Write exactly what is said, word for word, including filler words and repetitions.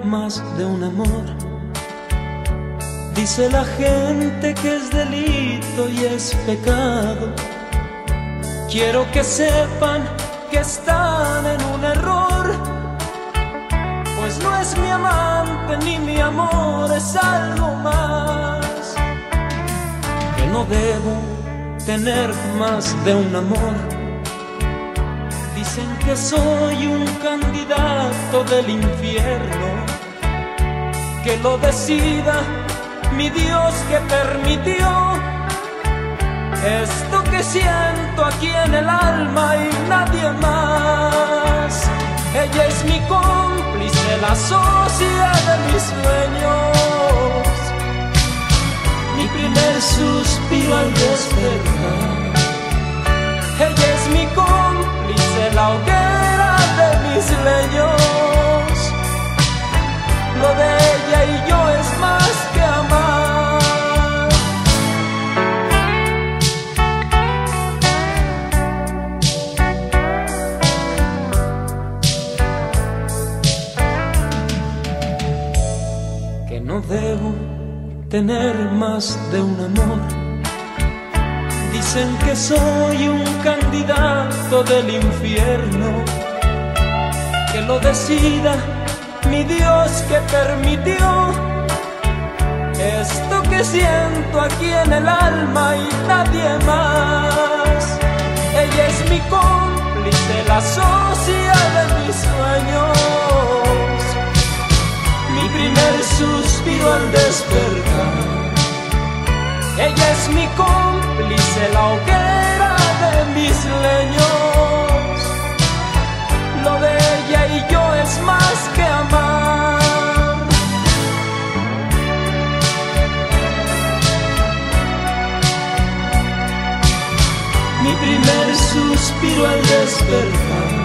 más de un amor. Dice la gente que es delito y es pecado. Quiero que sepan que están en un error, pues no es mi amante ni mi amor, es algo más. Que no debo tener más de un amor. Dicen que soy un candidato del infierno, que lo decida mi Dios que permitió esto que siento aquí en el alma y nadie más. Ella es mi cómplice, la socia de mis sueños, mi primer suspiro al despertar. Ella es mi cómplice, la hoguera de mis leños. Lo de ella y yo es más que amar. Que no debo tener más de un amor. Dicen que soy un candidato del infierno, que lo decida mi Dios que permitió esto que siento aquí en el alma y nadie más. Ella es mi cómplice, la socia de mis sueños, mi primer suspiro al despertar. Ella es mi cómplice, la hoguera de mis leños. Lo de ella y yo es más que amar. Mi primer suspiro al despertar.